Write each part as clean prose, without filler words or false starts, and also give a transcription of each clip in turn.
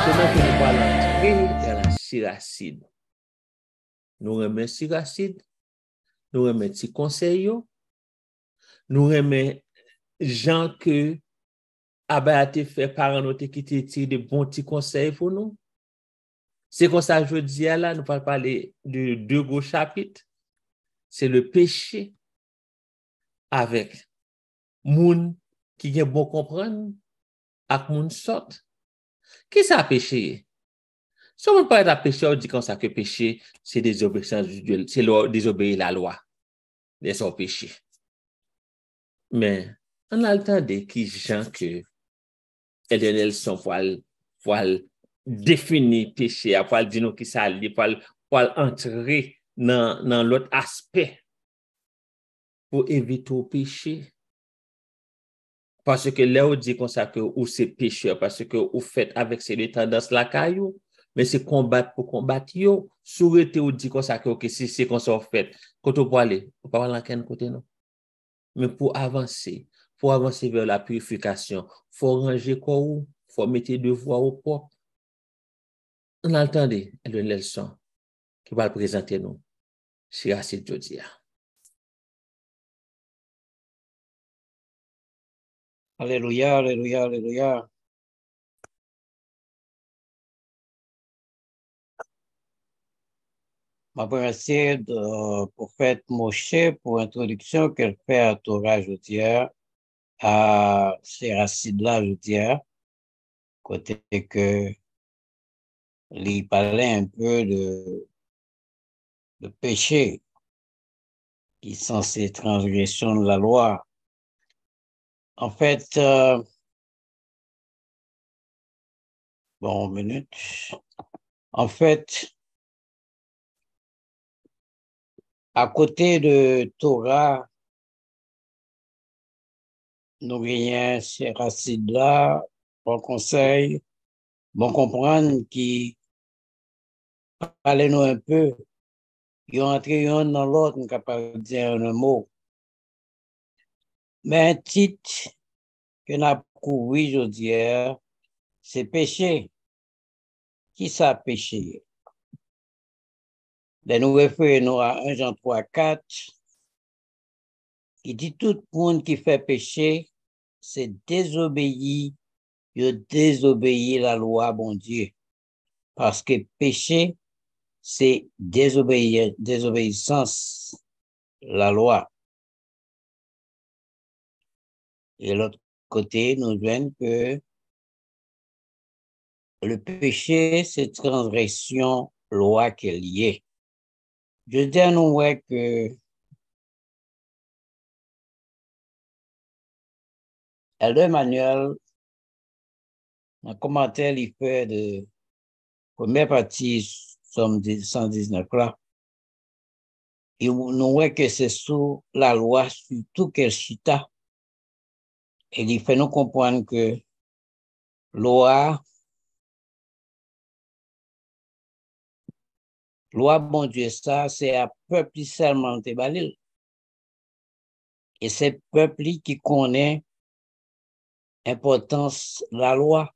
Maintenant que nous allons entrer dans la siracide. Nous remettons siracide, nous remettons petits conseils, nous remettons gens que Abba a fait par nous qui te de bons petits conseils pour nous. C'est comme ça je dis là, nous allons parler de deux gros chapitres. C'est le péché avec moun qui est bon comprendre avec moun sort. Qui ça péché? Si on parle de péché, on dit comme ça que péché, c'est désobéissance du Dieu, c'est désobéir la loi. C'est son péché. Mais on a le temps de qui gens que Éternel sont pour définir péché, pour dire nous qui ça li, pour entrer dans l'autre aspect pour éviter le péché. Parce que là, on dit comme ça que ou c'est pécheur, parce que vous faites avec ces tendances la caillou, mais c'est combattre pour combattre yo. Souhaiter ou dit comme ça que si c'est comme ça fait, quand on peut aller, on peut aller à quel côté non. Mais pour avancer vers la purification, faut ranger quoi ou, faut mettre devoir au propre. On a entendu le leçon qui va le présenter nous. C'est assez de dire. Alléluia, alléluia, alléluia. Je remercie le prophète Moshe pour l'introduction qu'elle fait à Torah aujourd'hui, à ces racines-là aujourd'hui, côté que il parlait un peu de péché qui sont ces transgressions de la loi. En fait, bon, minute. En fait, à côté de Torah, nous gagnons ces racines-là, bon conseil, bon comprendre qui parlez nous un peu, ils ont entré un dans l'autre, on est capable de dire un mot. Mais un titre que nous avons couru aujourd'hui, c'est péché. Qui ça péché? Nous référons à 1 Jean 3, 4. Il dit tout le monde qui fait péché, c'est désobéir, il désobéir la loi, bon Dieu. Parce que péché, c'est désobéissance, la loi. Et l'autre côté, nous voyons que le péché, c'est transgression, loi qui est liée. Je dis à nous que Elder Manuel, un commentaire, il fait de première partie, somme 119 là, et nous voyons que c'est sous la loi, surtout qu'elle chita. Et il fait nous comprendre que loi, bon Dieu, ça, c'est un peuple seulement de Balil. Et c'est peuple qui connaît l'importance de la loi.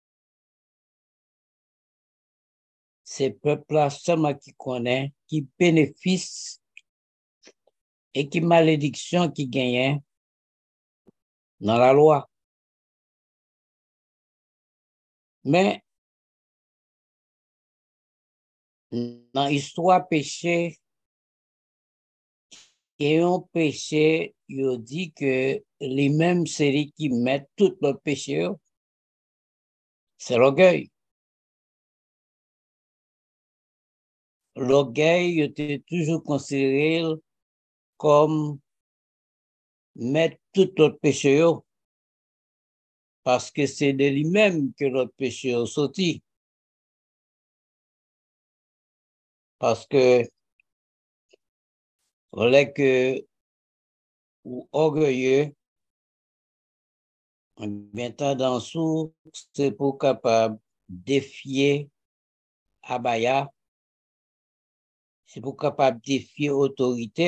C'est peuple-là seulement qui connaît, qui bénéficie et qui malédiction qui gagne dans la loi. Mais dans l'histoire péché, et un péché, il dit que les mêmes séries qui mettent tout le péché, c'est l'orgueil. L'orgueil était toujours considéré comme mettre tout l'autre péché, parce que c'est de lui-même que l'autre péché est sorti. Parce que on est que ou orgueilleux, bien tendance, c'est pour capable défier Abaya, c'est pour capable défier autorité,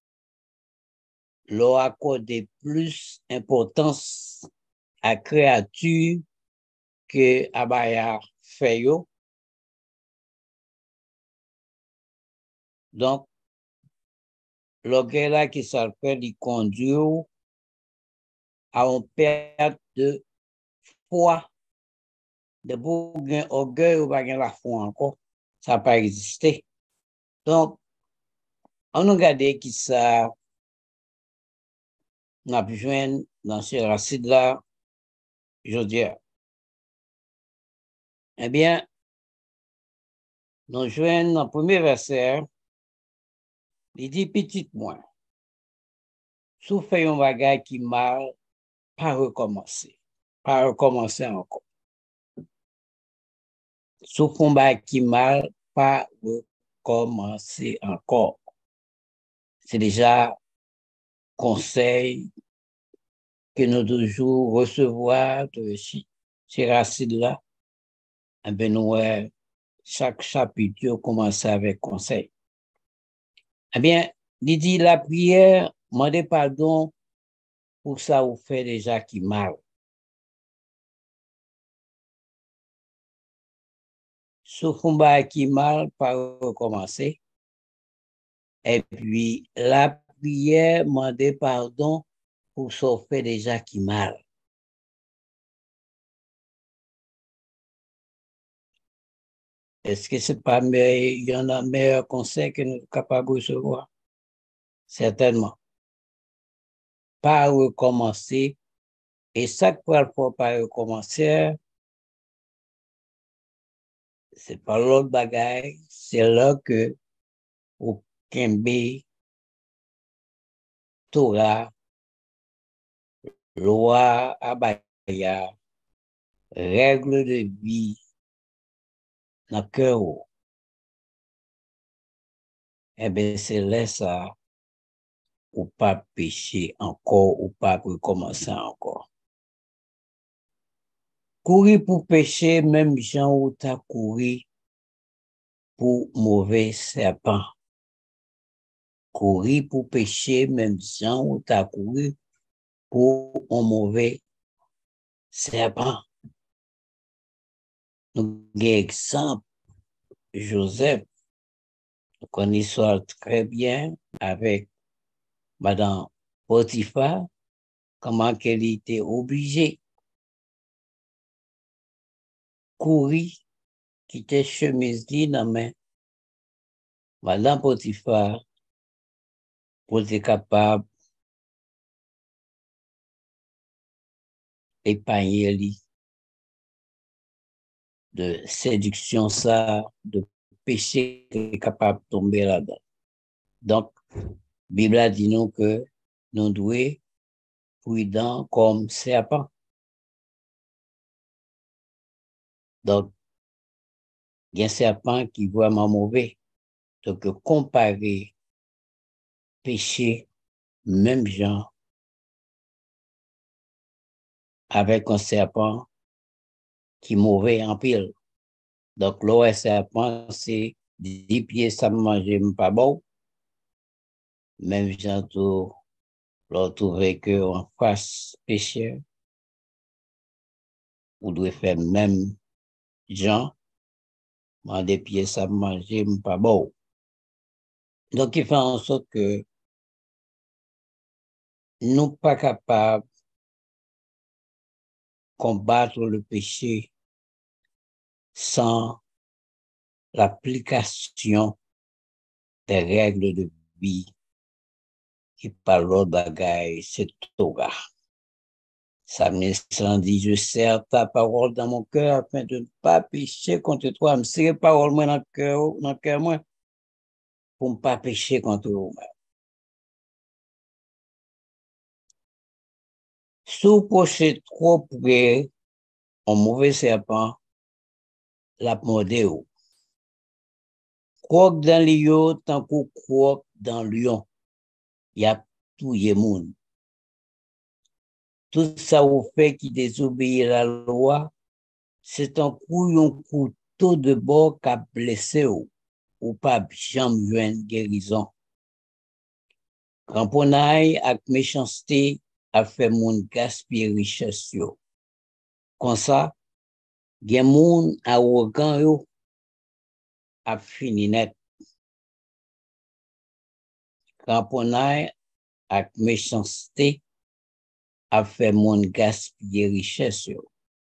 leur accorder plus importance à créature que Abaya fait yo. Donc, le gars là qui s'en fait, il conduit à une perte de foi. De pour un orgueil ou pas la foi encore, ça n'a pas existé. Donc, on a regardé qui ça n'a besoin dans ces racines-là, je veux dire. Eh bien, nous jouons dans le premier verset, il dit petit moins. Si vous faites un bagage qui mal, pas recommencer. Pas recommencer encore. Si vous faites un bagage qui mal, pas recommencer encore. C'est déjà conseil que nous toujours recevoir de ces racines-là. Eh bien, nous, chaque chapitre commence avec conseil. Eh bien, il dit la prière, demandez pardon pour ça vous fait déjà qui mal. Sauf un qui mal, pas recommencer. Et puis, la prière, demandez pardon pour ça vous fait déjà qui mal. Est-ce que c'est pas meilleur, il y en a meilleur conseil que nous sommes capables de recevoir? Certainement. Pas recommencer. Et chaque fois qu'il faut pas recommencer, c'est pas l'autre bagaille, c'est là que au Kembe, Torah, loi, abaya, règle de vie, dans le cœur, eh bien, c'est là ça, ou pas pécher encore, ou pas recommencer encore. Courir pour pécher, même gens où t'as couru pour mauvais serpent. Courir pour pécher, même gens où t'as couru pour un mauvais serpent. Nous avons exemple, Joseph, nous connaissons très bien avec Madame Potiphar, comment qu'elle était obligée courir, quitter chemise dans main. Madame Potiphar, pour être capable d'épargner de séduction, ça, de péché, est capable de tomber là-dedans. Donc, la Bible a dit nous que nous devons prudents comme serpent. Donc, il y a un serpent qui est vraiment mauvais. Donc, comparer péché, même genre, avec un serpent qui est mauvais en pile. Donc, l'eau serpent, c'est 10 pieds, ça ne mange pas bon. Même genre, l'on trouve qu'en face péché, vous devez faire même genre, des pieds, ça ne mange pas bon. Donc, il fait en sorte que nous ne sommes pas capables de combattre le péché sans l'application des règles de vie qui parlent de bagaille, c'est Torah. Psalm 110, je serre ta parole dans mon cœur afin de ne pas pécher contre toi. Je serre parole moi dans le cœur moi pour ne pas pécher contre moi. Si vous prochez trop près, un mauvais serpent, la mordé ou. Croque dans l'eau, tant qu'on croque dans lion. Il y a tout le monde. Tout ça vous fait qui désobéit à la loi, c'est un couteau de bord qui a blessé ou pas jamais joindre guérison. Cramponnaille avec méchanceté a fait mon gaspiller richesse. Comme ça, Gen moun arrogant yo a fini net. Ramponay ak méchanceté a fait moun gaspiller richesse yo.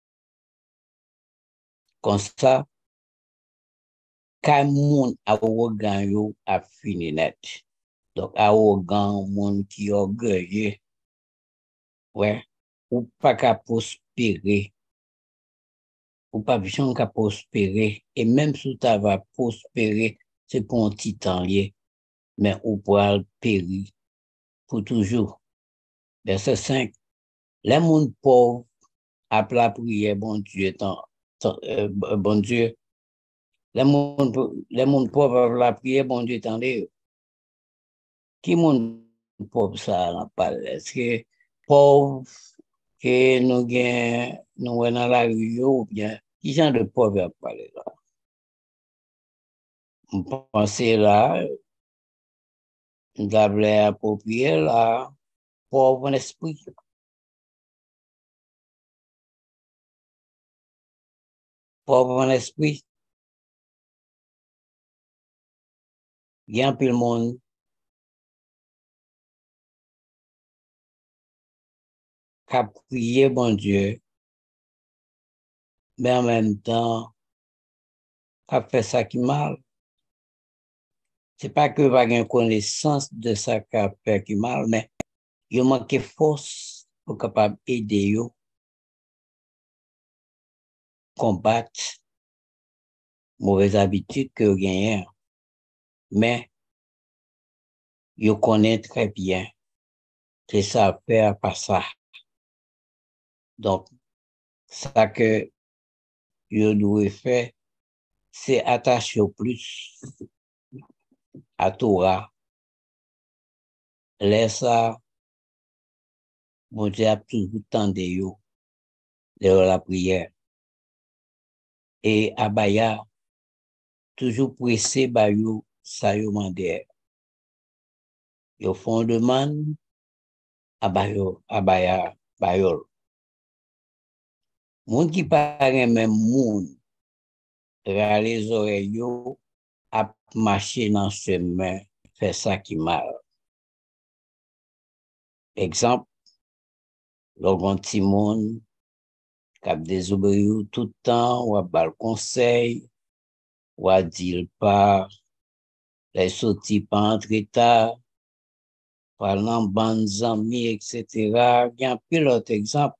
Comme ça, quand moun arrogant yo a fini net. Donc, arrogant, moun qui orgueilleux, ouais, ou pas qu'à prospérer, ou pas besoin qu'à prospérer, et même si tu vas prospérer, c'est pour un petit temps lié, mais ou pourra périr pour toujours. Verset 5. Les moun pauvres appellent la prière, bon Dieu, bon Dieu. Les moun pauvres appellent la prière, bon Dieu, attendez. Qui moun pauvre ça n'a pas? Est-ce que pauvre que nous gagnons dans la rue ou bien qui genre de pauvre à parler là? On pense là, nous avons approprié là, pauvre en esprit. Pauvre en esprit. Il y a un peu le monde qui a prié bon Dieu, mais en même temps, qui a fait ça qui mal. C'est pas que pas une connaissance de ça qui a fait qui mal, mais il manque force pour capable aider yo combattre mauvaises habitudes que vous gagnez. Mais vous connaissez très bien que ça fait pas ça. Donc, ça que vous devez faire, c'est attacher au plus à Torah. Laisse ça, mon Dieu a toujours tendu yo de la prière. Et Abaya, toujours pressé par yo, ça yo mandé. Yo font demande, Abaya, bayol. Moun qui parle même moun, les oreilles yo, a marché dans ce chemin, fait ça qui mal. Exemple, l'orgon Timon, cap désobéi tout le temps, ou a bal conseil, ou a dit pas, les sorti pas entre tard, parlant ban zami, etc. Il y a un pilote exemple.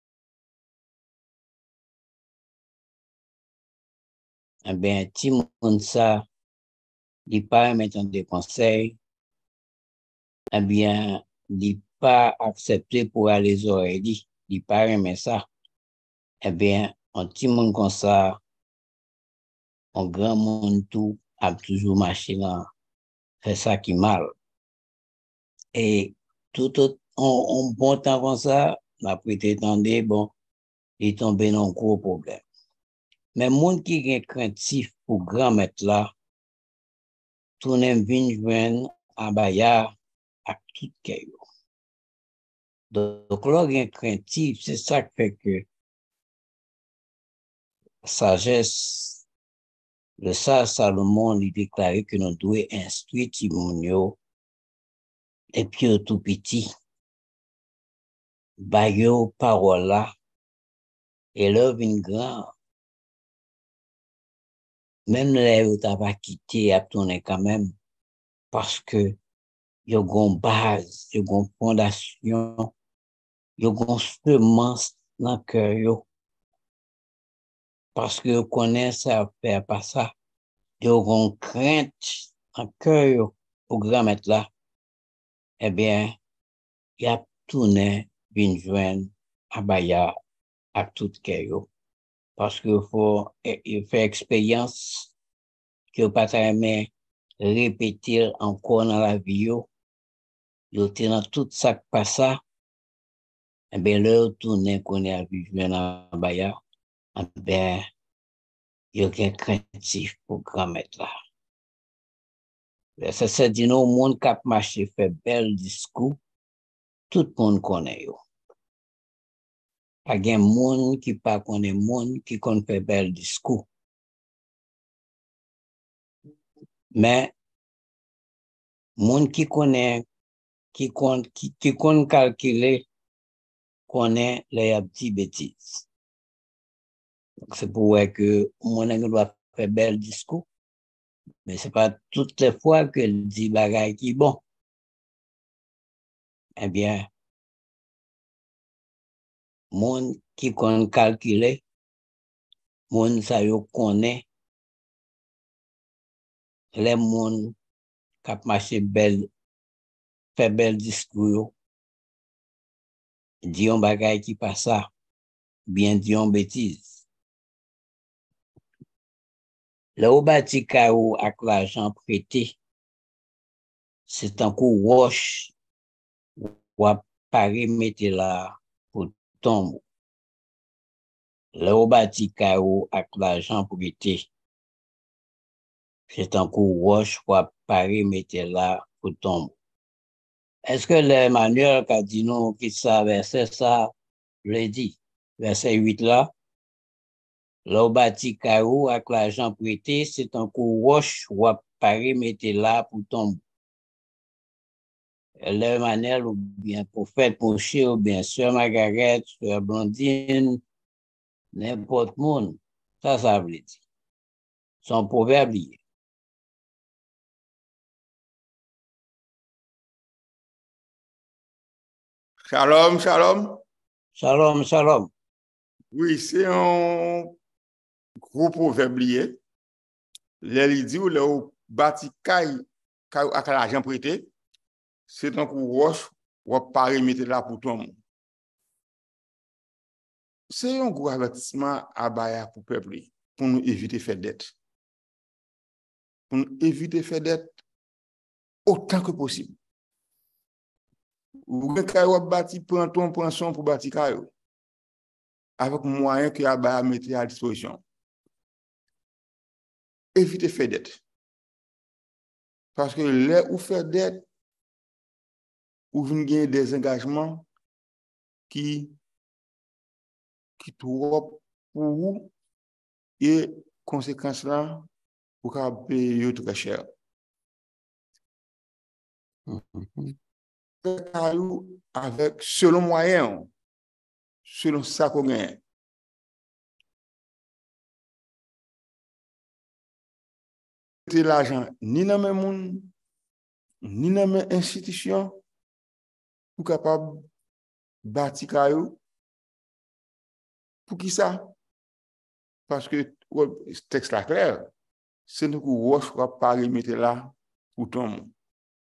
Eh bien, Timon ça, il pas mettre des conseils, eh bien, il pas accepté pour aller aux oreilles, il pas aimer ça. Eh bien, un petit monde comme ça, un grand monde tout, a toujours marché dans, fait ça qui mal. Et tout en bon temps comme ça, on a prêté tendé, bon, il est tombé dans un gros problème. Mais monde qui est craintif pour grand maître là, tout n'est venu joindre à Baya à tout caillou. Donc, là, il est craintif, c'est ça qui fait que sagesse, le sage Salomon, il déclarait que nous devons instruire Timonio et puis tout petit. Bayo parola et là vin grand. Même là, où t'as pas quitté, à tourner quand même, parce que yo gon base, yo gon fondation, yo gon semence dans cœur yo. Parce que yo connaît ça faire pas ça. Yo gon crainte en cœur yo au grand maître là. Eh bien, y a tourné vin joindre Abaya à tout cœur yo. Parce que faut faire expérience que pas jamais répéter encore dans la vie yo. Yo te dans tout ça qui passe, eh bien, là, tourner qu'on est à vivre dans Baya, eh bien, yo gen craintif pour grand maître là. Ça dit, nous, monde qui a marché fait bel discours, tout le monde connaît yo. pas gen moun qui pas connaît moun qui kon fait bel discours. Mais moun qui connaît qui kon calculer connaît les petites bêtises. C'est pour voir que moun doit faire bel discours, mais c'est pas toutes les fois que dit bagay qui bon. Eh bien, moun qui kon calculer, moun sa yo connaît les moun kap marché bel, fait bel discours, dit un bagay qui pas ça, bien dit un bêtise. Le ou bâti kaou ak l'argent prêté, c'est un coup wash ou à Paris mettre là pour tomber. Le ou bâti kaou ak l'argent prêté, c'est un coup wash ou à Paris mettre là pour tomber. Est-ce que l'Emmanuel qui a dit non, qui ça, verset ça, le dit, verset 8 là, le bâti kaou avec l'argent prêté, c'est un coup roche ou à Paris mettez là pour tomber. L'Emmanuel ou bien prophète Moshe ou bien sœur Margaret, sœur Blondine, n'importe monde, ça veut dire. Son proverbe. Shalom, shalom. Shalom, shalom. Oui, c'est un gros proverbe lié. Les dit ou le bâti caille avec l'argent prêté, c'est un coup roche ou Paris mettre là pour tout le monde. C'est un gros avertissement à Baya pour le peuple, pour nous éviter de faire dette. Pour nous éviter de faire dette autant que possible. Ou bien bâti prend ton pension pour bâtir caillou avec moyen que Baya mettre à disposition. Évitez de faire dette. Parce que là où faire dette, ou vous gagnez des engagements qui trop pour vous et conséquences là, vous pouvez payer très cher. Avec selon moyen, selon ça qu'on gagne. L'argent ni dans le monde, ni dans l'institution, pour capable bâtir caillou. Pour qui ça? Parce que le texte là clair, c'est nous qu'on va pas remettre là pour tout le monde.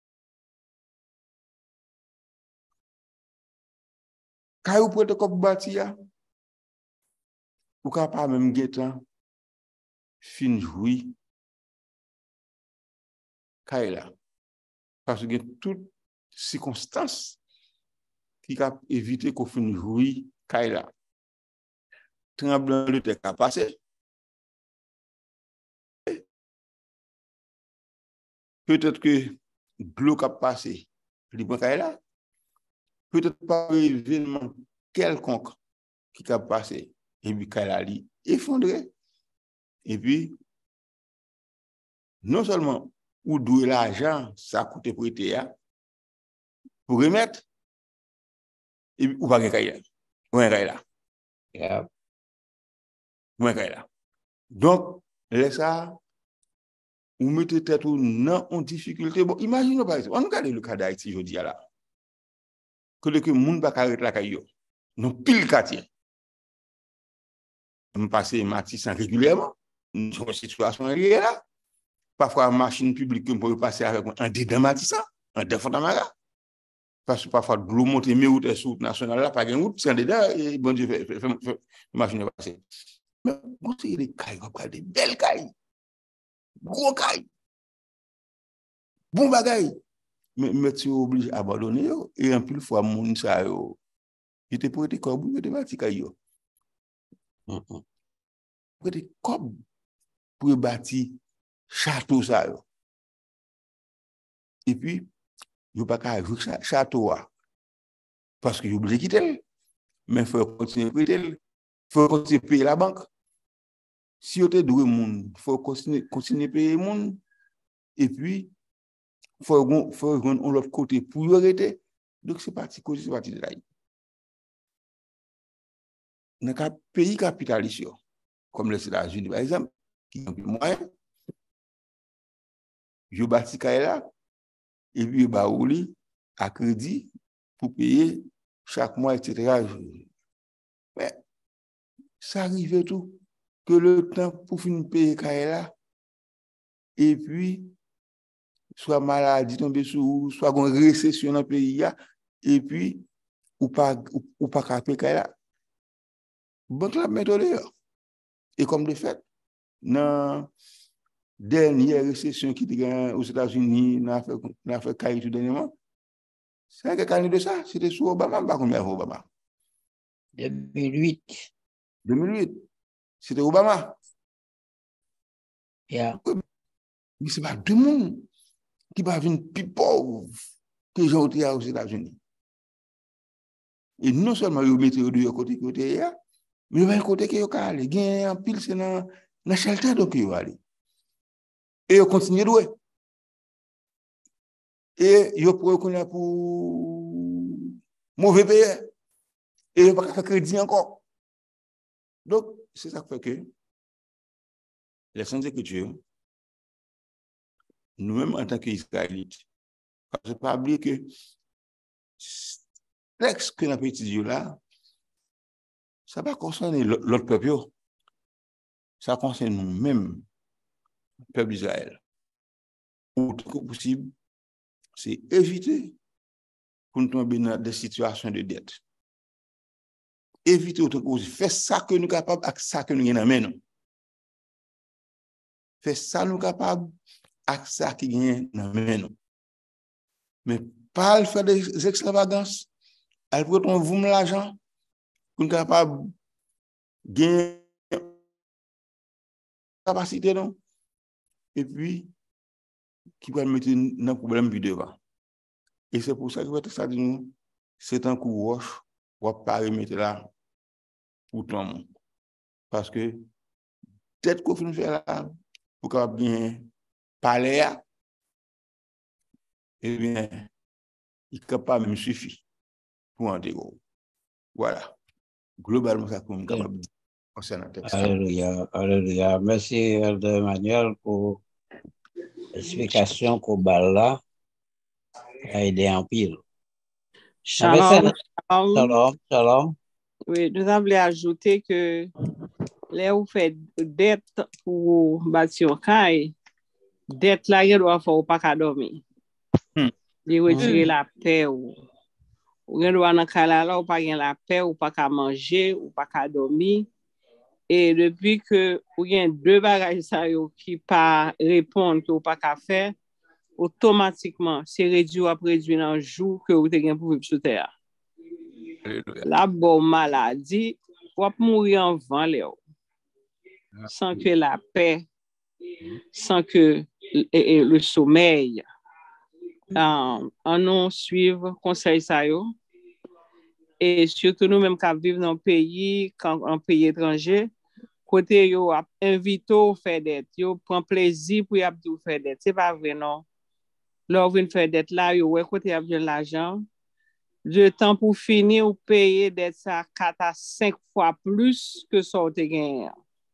Caillou pour être comme bâtir, ou capable même guettant fin jouir caillou là. Parce que toute circonstance qui a évité qu'on fin jouir caillou là. Tremblement de terre a passé. Peut-être que l'eau a passé, là. Peut-être pas un événement quelconque qui a passé, et puis Kaila effondré. Et puis, non seulement, ou d'où l'argent, ça a coûté prêter, pour remettre, et puis, ou pas Kaila. Ou un Kaila. Ou un Kaila. Donc, laisse ça. Ou mettez tête ou non en difficulté. Bon, imaginez par exemple, on regarde le cas d'Haïti, je dis là. Que le monde va arrêter la caillou. Non, pile quartier. On passe Matissan régulièrement. Une situation là. Parfois, machine publique, on peut passer avec un dedans Matissan, un défaut dans Mara. Parce que parfois, de l'eau monte, mais route est route nationale là, pas de route, c'est un dedans, et bon Dieu, fait machine passer. Mais bon, c'est des cailles, des belles cailles. Gros cailles. Bon bagaille. Mais tu es obligé d'abandonner, et en plus, fois, mon ça, il te pour être comme il te bâti caillou. Pour être comme pour bâtir château ça. Et puis, il n'y a pas qu'à jouer château parce que vous obligé de quitter. mais il faut continuer à prêter, il faut continuer à payer la banque. Si vous êtes doué monde, il faut continuer à payer le monde. Et puis, il faut rendre l'autre côté pour arrêter. Donc, c'est parti de là. Dans un pays capitaliste, comme les États-Unis, par exemple, qui ont plus moyen, je bâtis là, et puis je baouli à crédit pour payer chaque mois, etc. Mais ça arrive tout, que le temps pour finir payer là, et puis, soit maladie tomber sur, soit une récession dans le pays, et puis, ou pas payer là. Banque la méthode. Et comme de fait, dans dernière récession qui était aux États-Unis, dans l'affaire Caïd tout dernièrement, c'est quelques années de ça, c'était sous Obama, pas combien Obama? 2008. 2008, c'était Obama. Yeah. Mais ce n'est pas tout le monde qui va venir plus pauvre que les gens aux États-Unis. Et non seulement ils mettent de côté, mais ils côté qui sont allés. Il y a un pile, c'est dans le shelter donc ils vont aller. Et ils continuent de jouer. Et ils pourraient connaître pour mauvais payé. Et ils ne peuvent pas faire crédit encore. Donc, c'est ça qui fait que les sans-écritures, nous-mêmes en tant qu'Israélites, parce que ne pas oublier que le texte que nous avons étudié là, ça ne va pas concerner l'autre peuple, ça concerne nous-mêmes, le peuple d'Israël. Autant que possible, c'est éviter pour nous tomber dans des situations de dette. Éviter autant que possible. Faire ça que nous sommes capables avec ça que nous avons. Faire ça que nous sommes capables avec ça qui est dans nous. Mais pas faire des extravagances. Elle peut vous l'argent pour nous capables de gagner capacité, non? Et puis, qui va mettre dans le problème plus devant. Et c'est pour ça que ça dit nous, c'est un coup roche, on ne va pas remettre là pour tout le monde. Parce que, peut-être qu'on finit faire là, pour qu'on bien parler, eh bien, il ne peut pas même suffire pour en dégoûter. Voilà. Globalement, ça comme capable de concernant le texte. Alléluia, alléluia. Merci, Elder Emmanuel, pour l'explication qu'on a là. A aidé en pile. Shalom. Shalom. Oui, nous avons ajouté que là où fait dette pour bâtir caille, dette là, il doit faire pas qu'à dormir. Il retirer la paix ou il doit dans caille là, ou pas gagner la paix, ou pas qu'à manger, ou pas qu'à dormir. Et depuis que il y a deux bagages qui pas répondre, ou pas qu'à faire, automatiquement, c'est réduit ou réduit dans le jour que vous avez pour vivre sur terre. La bonne maladie, vous allez mourir en vent, sans que la paix, sans que le sommeil, en nous suivre conseil ça yo. Et surtout nous-mêmes qui vivons dans un pays étranger, côté yo invité à faire dette, yo prend plaisir pour y faire dette. C'est pas vrai non. Là, vous faire dette là, vous côté de l'argent. Le temps pour finir ou payer dette ça 4 à 5 fois plus que ça vous gagné.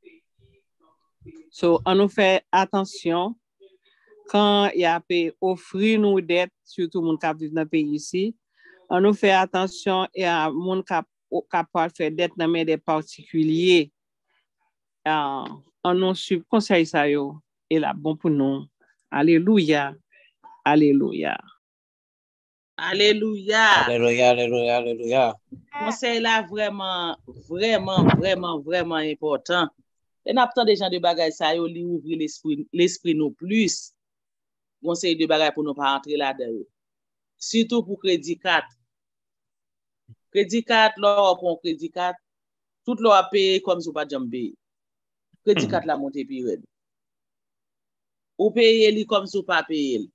So, on nous fait attention quand il y a offrir nous dette, surtout les gens qui vivent dans le pays ici. On nous fait attention et à les gens qui peuvent faire dette dans des particuliers. On nous suit conseil ça yo et là bon pour nous. Alléluia. Alléluia. Alléluia. Alléluia, alléluia, alléluia. Conseil là vraiment important. Et n'a pas des gens de bagages ça yo li ouvrir l'esprit nous plus. Conseil de bagages pour nous pas entrer là-dedans. Surtout pour crédit 4. Crédit 4 là pour crédit 4 tout l'on a payé comme si pas jambe. Crédit 4 la monter période. Ou payer li comme si pas payer.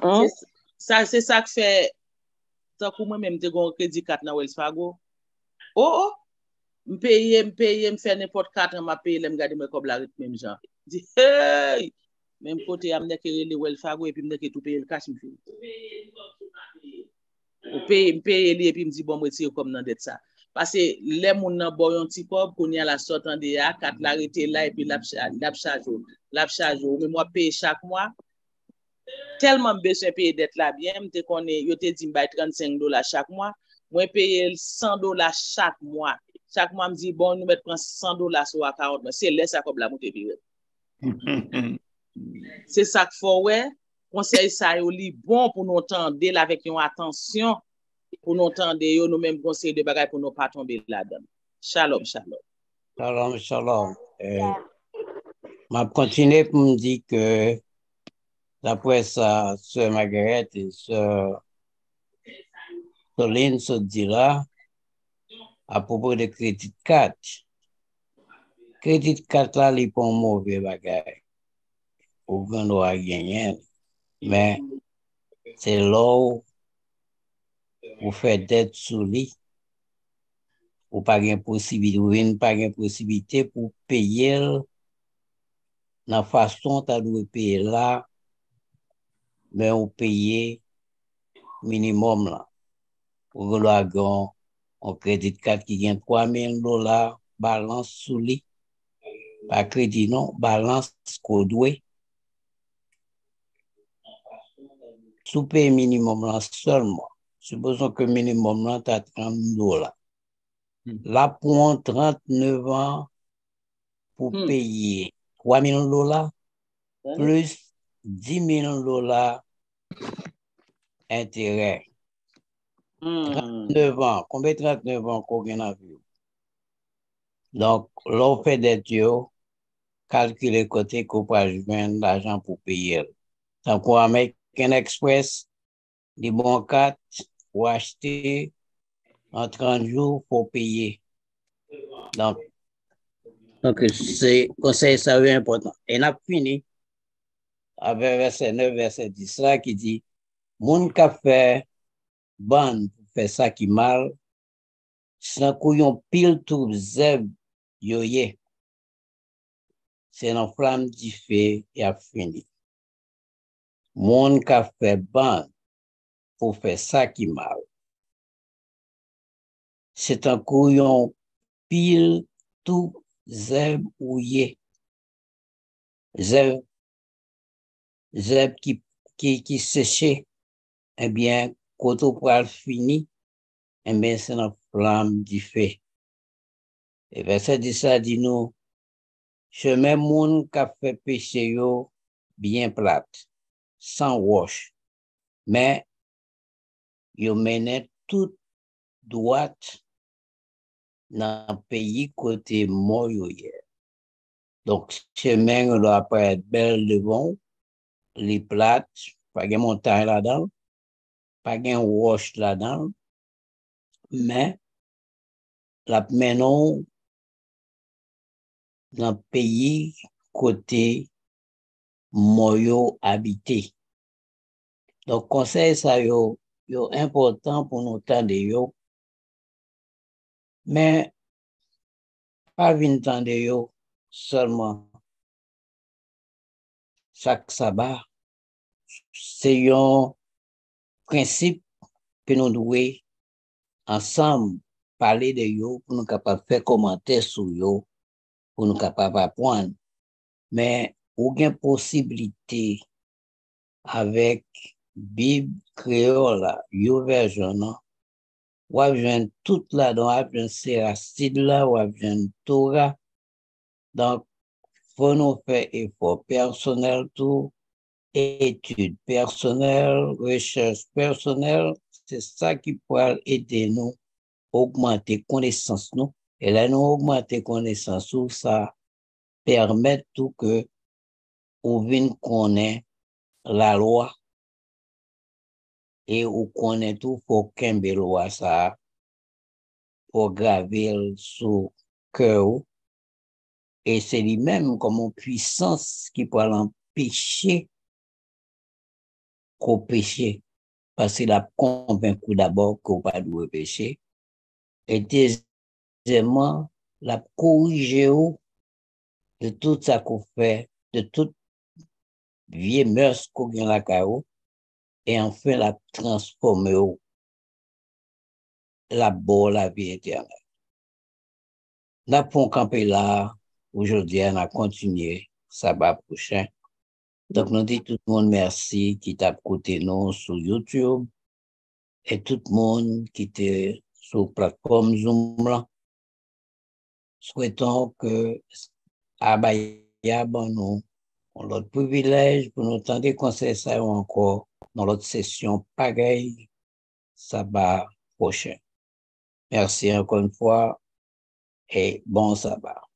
Ça c'est ça que fait tant que moi même te gon crédit 4 dans Wells Fargo. Oh, me faire n'importe 4 ans, m'a payer, me garder mes comme la rythme même genre. Dit, hey! Même côté, amne que les welfare, et puis me que tout payer le cash, me fait. Ou paye li, et puis me dit, bon, me tire comme dans dette ça. Parce que les moun nan boy un petit pop, qu'on y a la sorte en DA, 4 l'arrêté là, et puis l'ap charge, mais moi paye chaque mois. Tellement besoin payer dette là bien, me connais, yo te dit m'bay $35 chaque mois, moi payer $100 chaque mois. Chaque mois me dit bon nous mettre $100 sur 40, c'est laisse ça comme la monter payer. C'est ça qu'il faut ouais, conseil ça yo li bon pour nous entendre avec une attention pour nous entendre yo nous même conseil de bagay pour nous pas tomber là-dedans. Shalom. Shalom. M'a continué pour me dire que d'après ça, Sœur Marguerite et Sœur Soline se dit là, à propos de crédit 4. Crédit 4 là, il pas un mauvais bagage. Ou qu'on doit gagner. Mais c'est là où vous faites dette sous lui. Ou pas de possibilité pour payer la façon tu dois payer là, mais on paye minimum là. Ou doit avoir un crédit carte qui gagne $3,000 balance sous lui. Pas crédit non, balance qu'on doit. Sous paye minimum là seulement. Supposons que minimum là t'as $30. Là pour 39 ans pour payer $3,000 plus $10,000 intérêt. 39 ans. Combien 39 ans qu'on gagne à vivre? Donc, l'on fait des tuyaux, calculer côté qu'on peut joindre l'argent pour payer. Donc, on American Express, des bons 4 pour acheter en 30 jours pour payer. Donc c'est conseil ça est important. Et on a fini avec verset 9, verset 10 là qui dit, moun ka fait ban pour faire ça qui mal, sans couillon pile tout zeb yoye. C'est une flamme du feu et a fini. Moun ka fait ban pour faire ça qui mal. C'est un couillon pile tout zeb ouye. Zeb qui séché, eh bien, quand on pourra fini, eh bien, c'est une flamme du feu. Et verset 10 ça dit nous, chemin moun ka fait péché yo bien plate, sans wash, mais yo menait tout droite dans pays côté moyo hier. Donc, chemin doit pas être belle devant, les plates, pas de montagne là-dedans, pas de wash là-dedans, mais la menon dans le pays côté moyo habité. Donc, conseil ça yo important pour nous tendre yo, mais pas vin tendre yo seulement chaque sabbat. C'est un principe que nous devons ensemble parler de yo pour nous capables faire commentaire sur yo, pour nous capables apprendre. Mais aucune possibilité avec Bible créole, yo version, ou avez tout là dans avez Séracide là, ou avez Torah. Donc, faut nous faire effort personnel tout, études personnelles, recherche personnelle, c'est ça qui pourra aider nous augmenter connaissance nous. Et là, nous augmenter connaissance nous, ça permet tout que on vienne connaître la loi et on connaît tout pour qu'un loi ça pour graver sur cœur. Et c'est lui-même comme une puissance qui peut l'empêcher qu'on péché. Parce qu'il a convaincu d'abord qu'on pas doit pécher. Et deuxièmement, la corriger de tout ça qu'on fait, de toute vieille mœurs qu'on a la caillou, et enfin la transformer la bonne la vie éternelle. Nous avons campé là, aujourd'hui, on a continué, sabbat prochain. Donc, nous disons tout le monde merci qui t'a écouté nous sur YouTube et tout le monde qui était sur la plateforme Zoom là. Souhaitons que Abaya bon nous l'autre privilège pour nous entendre conseiller ça encore dans l'autre session pareille sabbat prochain. Merci encore une fois et bon sabbat.